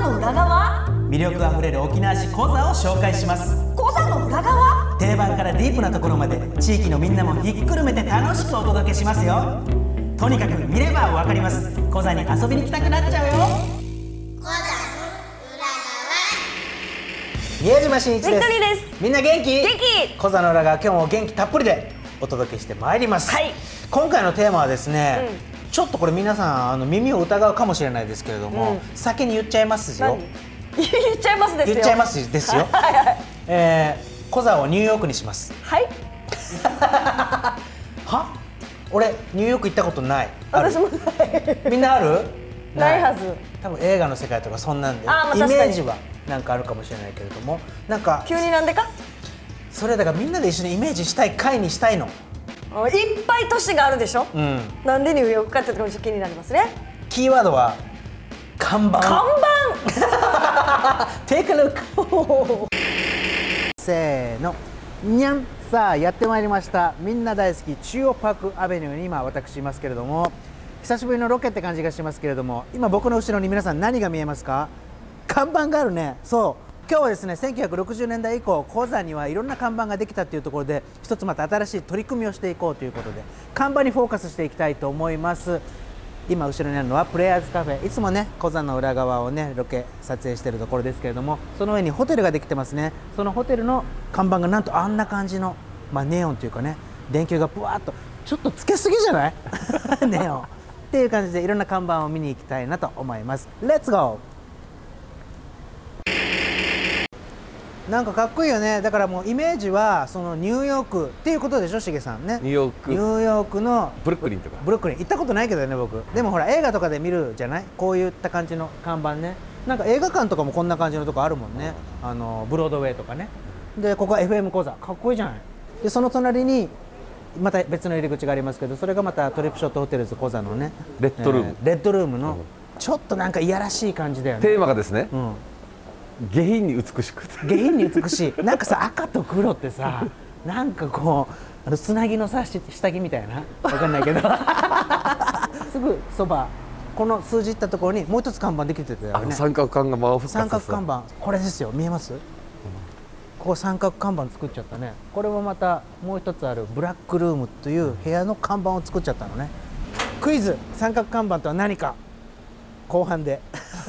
の裏側。 魅力あふれる沖縄市コザを紹介します。 コザの裏側。 定番からディープなところまで地域のみんなもひっくるめて楽しくお届けしますよ。とにかく見ればわかります。コザに遊びに来たくなっちゃうよ。 コザの裏側。 宮島真一です。 ビクトリーです。 みんな元気？ 元気。 コザの裏側、今日も元気たっぷりでお届けしてまいります。 はい。 今回のテーマはですね、ちょっとこれ皆さん耳を疑うかもしれないですけれども、先に言っちゃいますよ。 言っちゃいますですよ。 言っちゃいますですよ。コザをニューヨークにします。 はい。 は？俺ニューヨーク行ったことない。 私もない。 みんなある？ ないはず。 多分映画の世界とかそんなんで、 まあイメージはなんかあるかもしれないけれども、なんか急になんでか？ それだからみんなで一緒にイメージしたい回にしたいの。 いっぱい都市があるでしょ。なんでニューヨークかってところ気になりますね。 キーワードは看板。 看 Take a look せーの、にゃん。さあやってまいりました。みんな大好き中央パークアベニューに今私いますけれども、久しぶりのロケって感じがしますけれども、今僕の後ろに皆さん何が見えますか？看板があるね。そう今日はですね、1960年代以降コザにはいろんな看板ができたというところで、一つまた新しい取り組みをしていこうということで看板にフォーカスしていきたいと思います。今後ろにあるのはプレイヤーズカフェ。いつもねコザの裏側をねロケ撮影しているところですけれども、その上にホテルができてますね。そのホテルの看板がなんとあんな感じの、ネオンというかね、電球がブワーっとちょっとつけすぎじゃないネオンっていう感じでいろんな看板を見に行きたいなと思います。レッツゴー。なんかかっこいいよね。だからもうイメージはそのニューヨークっていうことでしょ、しげさんね。 ニューヨークのブルックリンとか。 ブルックリン行ったことないけどね僕。でもほら映画とかで見るじゃない、こういった感じの看板ね。なんか映画館とかもこんな感じのとこあるもんね。ブロードウェイとかね。でここは FM コザ、かっこいいじゃない。でその隣にまた別の入り口がありますけど、それがまたトリップショットホテルズコザのねレッドルーム、 レッドルームのちょっとなんかいやらしい感じだよね。 テーマがですね、下品に美しくて、 下品に美しい。なんかさ赤と黒ってさ、なんかこうつなぎのさ下着みたいな、わかんないけどすぐそばこの数字いったところにもう一つ看板できてたよね。 三角看板を復活させた。 三角看板、これですよ。見えます？ここ三角看板作っちゃったね。これもまたもう一つあるブラックルームという部屋の看板を作っちゃったのね。クイズ、三角看板とは何か後半で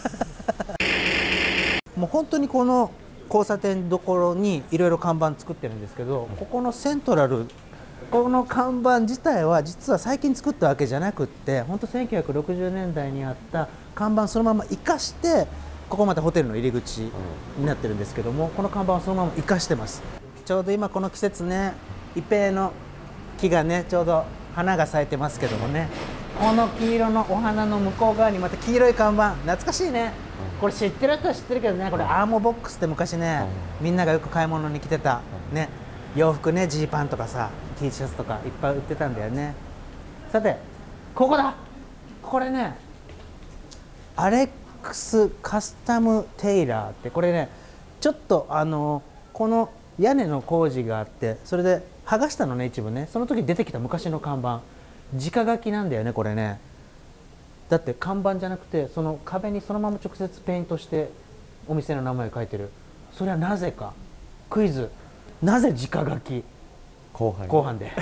もう本当にこの交差点どころにいろいろ看板作ってるんですけど、ここのセントラル、この看板自体は実は最近作ったわけじゃなくって、本当1960年代にあった看板そのまま生かして、ここまたホテルの入り口になってるんですけども、この看板はそのまま生かしてます。ちょうど今この季節ね、イペイの木がねちょうど花が咲いてますけどもね、この黄色のお花の向こう側にまた黄色い看板、懐かしいね。これ知ってる人は知ってるけどね、これアーモボックスって昔ね、みんながよく買い物に来てたね、洋服ね、ジーパンとかさ T シャツとかいっぱい売ってたんだよね。さてここだ。これねアレックスカスタムテイラーって、これねちょっとこの屋根の工事があって、それで剥がしたのね一部ね。その時出てきた昔の看板、直書きなんだよねこれね。だって看板じゃなくてその壁にそのまま直接ペイントしてお店の名前を書いてる。それはなぜか。クイズ、なぜ直書き？後半で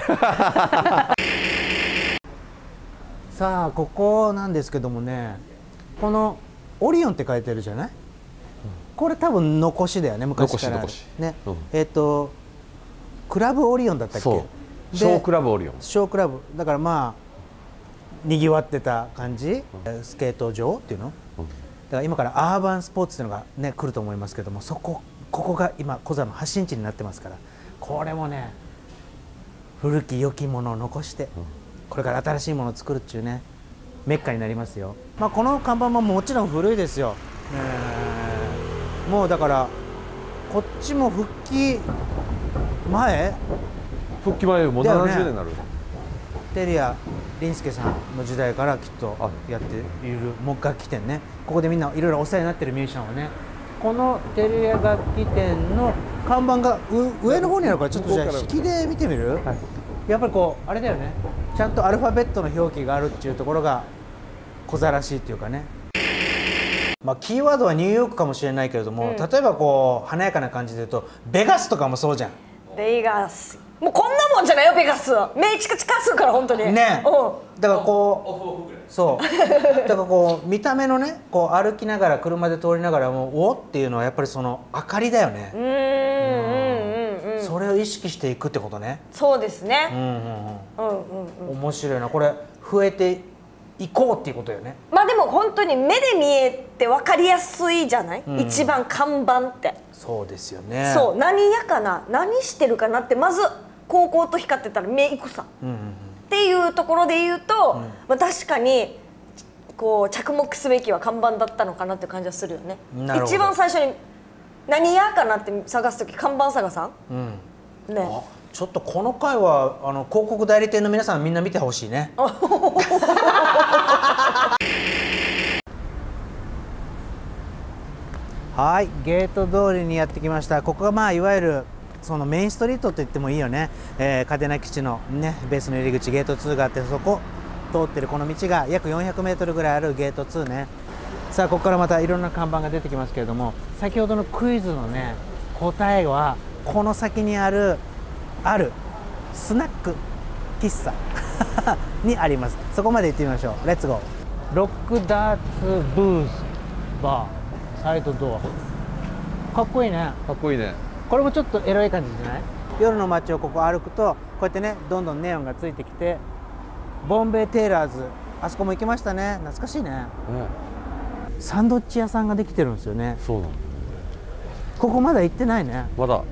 さあここなんですけどもね、このオリオンって書いてるじゃない。これ多分残しだよね、昔からね。クラブオリオンだったっけ？ ショークラブオリオン。 ショークラブだからまあにぎわってた感じ、スケート場っていうの、だから今からアーバンスポーツっていうのがね来ると思いますけども、ここが今コザの発信地になってますから、これもね古き良きものを残して、これから新しいものを作るっていうねメッカになりますよ。この看板ももちろん古いですよ。もうだからこっちも復帰前もう70年になる。 テリア林助さんの時代からきっとやっている木楽器店ね。ここでみんないろいろお世話になってるミュージシャンはね、このテリア楽器店の看板が上の方にあるから、ちょっとじゃあ引きで見てみる？やっぱりこうあれだよね、ちゃんとアルファベットの表記があるっていうところがコザらしいっていうかね。 まあ、キーワードはニューヨークかもしれないけれども、例えばこう華やかな感じで言うとベガスとかもそうじゃん。 ベガスもうこんなもんじゃないよベガスは。目チカチカするから本当にね、 うん、 だからこうそうだからこう見た目のねこう歩きながら車で通りながらもおっていうのはやっぱりその明かりだよね。それを意識していくってことね。 そうですね。 面白いなこれ。増えていこうっていうことよね。 まあでも本当に目で見えて分かりやすいじゃない、一番看板って。 そうですよね。 そう何やかな何してるかなってまず高校と光ってたら目いくさ、っていうところで言うと、まあ、確かにこう着目すべきは看板だったのかなって感じはするよね。一番最初に何やかなって探す時看板探さん、ね。 ちょっとこの回は広告代理店の皆さんみんな見てほしいね。はい、ゲート通りにやってきました。ここがまあいわゆるそのメインストリートと言ってもいいよね。嘉手納基地のねベースの入り口ゲート2があって、そこ通ってるこの道が約400メートルぐらいあるゲート2ね。さあここからまたいろんな看板が出てきますけれども、先ほどのクイズのね答えはこの先にあるスナック喫茶にあります。そこまで行ってみましょう。レッツゴー。ロックダーツブースバーサイドドア。かっこいいね。 かっこいいね。 これもちょっとエロい感じじゃない？夜の街をここ歩くとこうやってねどんどんネオンがついてきて、ボンベイテイラーズあそこも行きましたね。懐かしいね。サンドイッチ屋さんができてるんですよね。 そうなの。 ここまだ行ってないね。 まだ。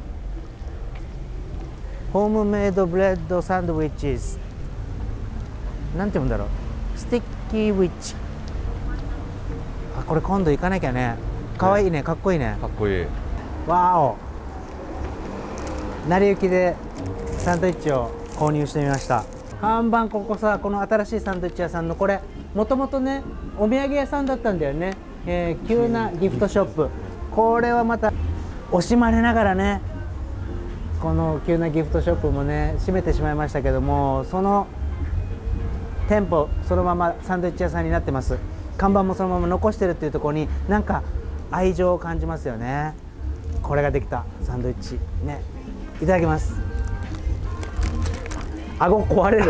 ホームメイドブレッドサンドウィッチズ、なんて言うんだろう、スティッキーウィッチ。あ、これ今度行かなきゃね。かわいいね、かっこいいね。 かっこいい。 わお。成り行きでサンドイッチを購入してみました。看板ここさ、この新しいサンドイッチ屋さんのこれもともとねお土産屋さんだったんだよね。急なギフトショップ。これはまた惜しまれながらねこの急なギフトショップもね閉めてしまいましたけども、その店舗そのままサンドイッチ屋さんになってます。看板もそのまま残してるっていうところになんか愛情を感じますよね。これができたサンドイッチね、いただきます。顎壊れる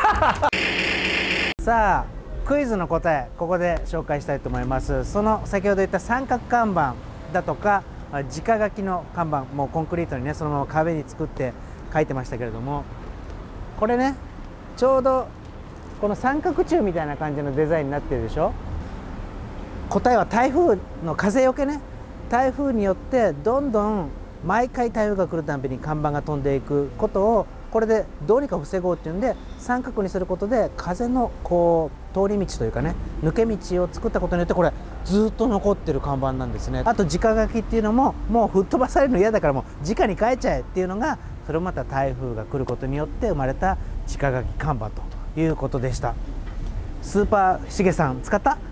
さあクイズの答えここで紹介したいと思います。その先ほど言った三角看板だとか直書きの看板、もうコンクリートにねそのまま壁に作って書いてましたけれども、これねちょうどこの三角柱みたいな感じのデザインになってるでしょ。答えは台風の風よけね。台風によってどんどん毎回台風が来るたびに看板が飛んでいくことをこれでどうにか防ごうっていうんで三角にすることで風のこう通り道というかね抜け道を作ったことによってこれずっと残ってる看板なんですね。あと直書きっていうのももう吹っ飛ばされるの嫌だからもう直に書いちゃえっていうのが、それもまた台風が来ることによって生まれた直書き看板ということでした。スーパーしげさん使った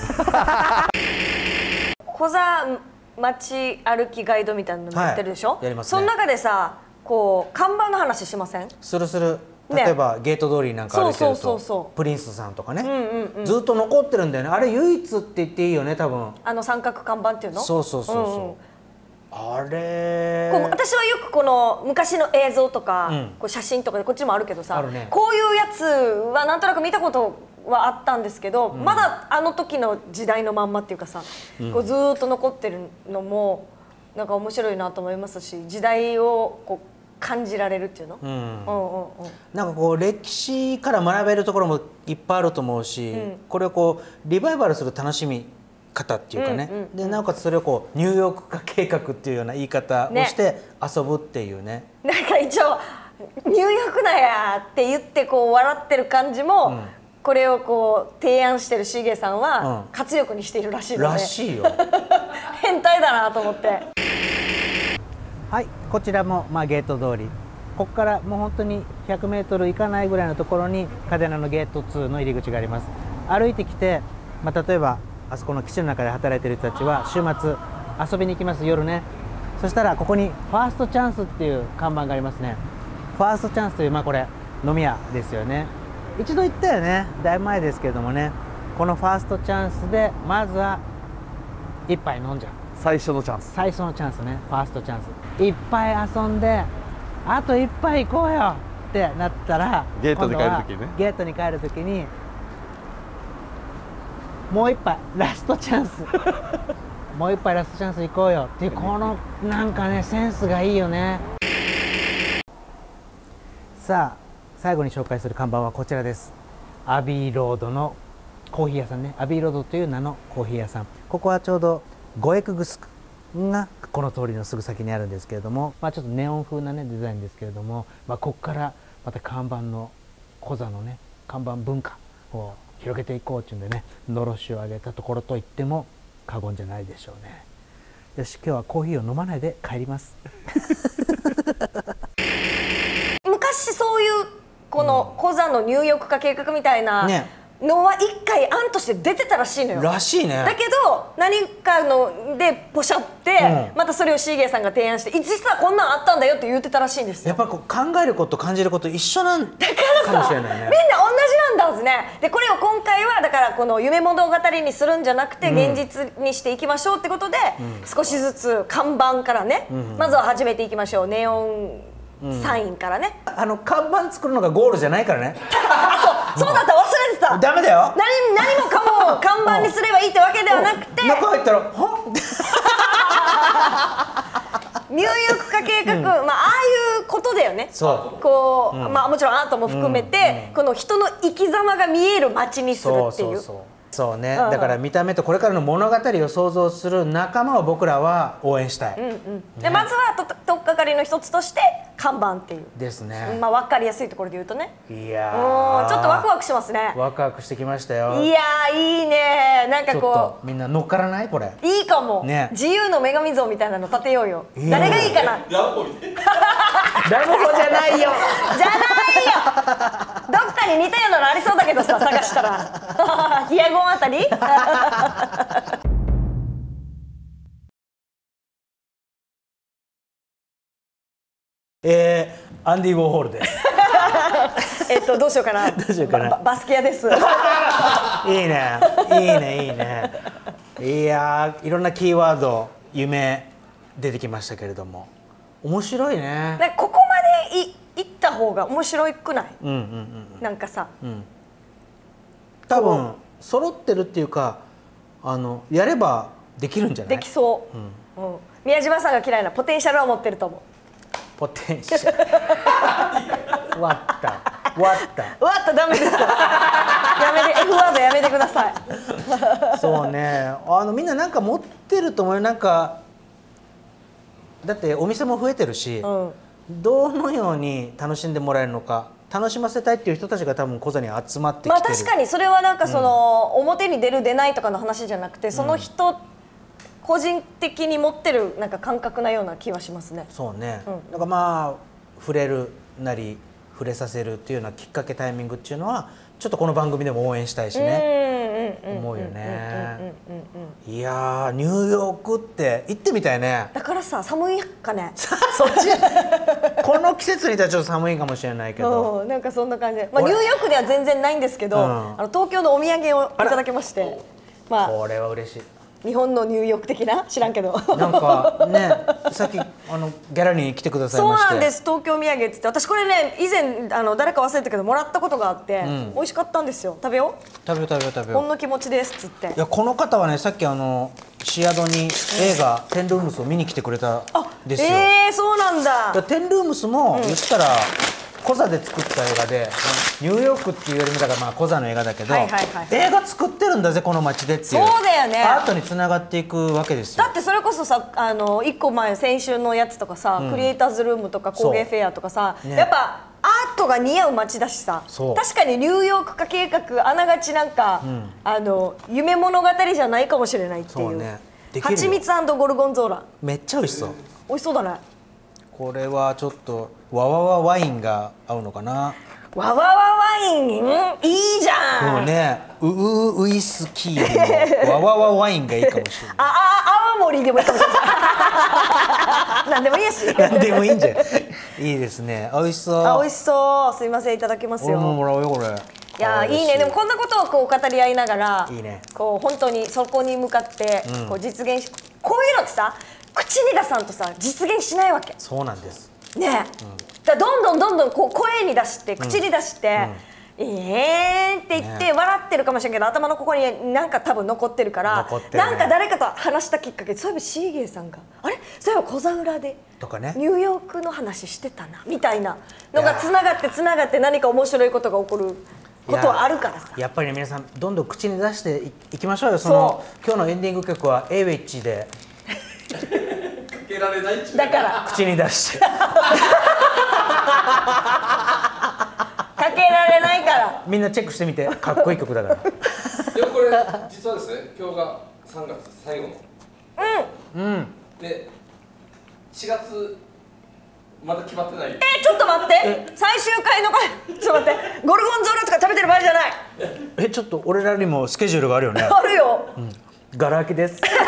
小座街歩きガイドみたいなのやってるでしょ、 やりますね。 その中でさこう看板の話しません？ するする。例えば、ゲート通りなんか歩いてるとプリンスさんとかね、ずっと残ってるんだよね。あれ唯一って言っていいよね多分。 三角看板っていうの？ そうそうそうそう、あれ私はよくこの昔の映像とか、こう写真とかでこっちもあるけどさ、 ね、 こういうやつはなんとなく見たことはあったんですけど、まだあの時の時代のまんまっていうかさ、こうずっと残ってるのもなんか面白いなと思いますし、時代をこう感じられるっていうの、 なんかこう歴史から学べるところもいっぱいあると思うし、これをこうリバイバルする楽しみ方っていうかね、でなおかつそれをこうニューヨーク化計画っていうような言い方をして遊ぶっていうね。 なんか一応ニューヨークだやって言ってこう笑ってる感じも、これをこう提案してるしげさんは活力にしているらしいので、 らしいよ変態だなと思って。 はい、こちらもゲート通り、ここからもう本当に100メートルいかないぐらいのところに嘉手納のゲート2の入り口があります。歩いてきて、例えばあそこの基地の中で働いている人たちは週末遊びに行きます、夜ね。そしたらここにファーストチャンスっていう看板がありますね。ファーストチャンスというこれ飲み屋ですよね。一度行ったよね、だいぶ前ですけれどもね。このファーストチャンスでまずは一杯飲んじゃう。 最初のチャンス。 最初のチャンスね、ファーストチャンス。いっぱい遊んであと一杯行こうよってなったら、 ゲートに帰る時にね。 ゲートに帰る時にもう一杯ラストチャンスもう一杯ラストチャンス行こうよっていう、このなんかねセンスがいいよね。さあ最後に紹介する看板はこちらです。アビーロードのコーヒー屋さんね。アビーロードという名のコーヒー屋さん。ここはちょうどゴエクグスクがこの通りのすぐ先にあるんですけれども、ちょっとネオン風なねデザインですけれども、ここからまた看板のコザのね看板文化を広げていこうっていうんでね、のろしを上げたところと言っても過言じゃないでしょうね。よし、今日はコーヒーを飲まないで帰ります昔そういうこのコザの入浴化計画みたいなのは一回案として出てたらしいのよ。 らしいね。 だけど何かのでポシャって、またそれをシーゲーさんが提案して、実はこんなんあったんだよって言ってたらしいんですよ。 やっぱこう考えること感じること一緒なんだからさ、みんな同じなんだはずね。でこれを今回はだからこの夢物語にするんじゃなくて現実にしていきましょうってことで、少しずつ看板からね、まずは始めていきましょう。ネオンサインからね。 看板作るのがゴールじゃないからね。 そうだった、忘れてた。 ダメだよ。 何もかも看板にすればいいってわけではなくて、 中入ったらは入浴化計画、ああいうことだよね。 そうこう、もちろんアートも含めて、この人の生き様が見える街にするっていう。 そうね、だから見た目とこれからの物語を想像する仲間を僕らは応援したい。 でまずはとっかかりの一つとして看板っていうですね。 分かりやすいところで言うとね。 いやー、ちょっとワクワクしますね。 ワクワクしてきましたよ。 いやー、いいね。なんかこうみんな乗っからない？これいいかも、 ね。 自由の女神像みたいなの立てようよ。誰がいいかな。 ラブホじゃないよ。 じゃないよ。どっかに似たようなのありそうだけどさ、探したらヒヤゴンあたりアンディ・ウォーホルですどうしようかな。 どうしようかな。 バスケ屋ですいいね、いいね、いいね。いやー、いろんなキーワード、夢出てきましたけれども、面白いね。 ここまで行った方が面白くない？なんかさ、 多分揃ってるっていうか、やればできるんじゃない？ できそう。宮島さんが嫌いなポテンシャルは持ってると思う。 ポテンシャル終わったダメですよ。やめて、F ワードやめてくださいそうね、みんななんか持ってると思うよ。なんかだってお店も増えてるし、どのように楽しんでもらえるのか、楽しませたいっていう人たちが多分コザに集まってきてる。 確かにそれはなんかその、表に出る出ないとかの話じゃなくて、その人個人的に持ってるなんか感覚なような気はしますね。 そうね、だから触れるなり触れさせるっていうようなきっかけタイミングっていうのはちょっとこの番組でも応援したいしね、思うよね。いやー、ニューヨークって行ってみたいね。 だからさ、寒いかねそっちこの季節にいたらちょっと寒いかもしれないけど、 なんかそんな感じで、ニューヨークでは全然ないんですけど、東京のお土産をいただきまして、 これは嬉しい。 日本のニューヨーク的な、知らんけどなんかね、さっきギャラリーに来てくださいまして。 そうなんです、東京土産っつって。私これね、以前誰か忘れたけどもらったことがあって、美味しかったんですよ。食べよう。 食べよう。 ほんの気持ちですっつって。 いや、この方はね、さっきシアドに映画「テンルームス」を見に来てくれたんですよ。 そうなんだ。 テンルームスも言ったらコザで作った映画で、ニューヨークっていうよりもだからコザの映画だけど、映画作ってるんだぜこの街でっていう、 そうだよね、 アートにつながっていくわけですよ。 だってそれこそさ、1個前先週のやつとかさ、クリエイターズルームとか工芸フェアとかさ、やっぱアートが似合う街だしさ、確かにニューヨーク化計画あながちなんか、夢物語じゃないかもしれないっていう。はちみつ&ゴルゴンゾーラ、 めっちゃ美味しそう。 美味しそうだね。これはちょっとわわわワインが合うのかな。 わわわワイン、いいじゃん。 もうね、ウイスキーよりもわわわワインがいいかもしれない。 青森でもいいかもしれないなんでもいいやし。 なんでもいいんじゃない。いいですね。美味しそう。 美味しそう。すいません、いただきますよ。 俺ももらおうよこれ。 いやいいね。でもこんなことをこう語り合いながらいいね。 こう本当にそこに向かってこう実現し、こういうのってさ口に出さんとさ実現しないわけそうなんです。 ねえ、だからどんどんこう声に出して口に出してって言って笑ってるかもしれんけど、頭のここになんか多分残ってるから、なんか誰かと話したきっかけで、そういえばシーゲーさんがあれそういえば小座裏でとかね、 ニューヨークの話してたなみたいなのがつながって何か面白いことが起こることはあるからさ。 やっぱりね皆さんどんどん口に出していきましょうよ。その今日のエンディング曲は A ウェッジでかけられないっちゅうだから口に出してかけられないからみんなチェックしてみて、かっこいい曲だから。 でもこれ実はですね、今日が3月最後ので4月まだ決まってない。 ちょっと待って、最終回のちょっと待って、ゴルゴンゾーラとか食べてる場合じゃない。 ちょっと俺らにもスケジュールがあるよね。 あるよ。 ガラ空きです。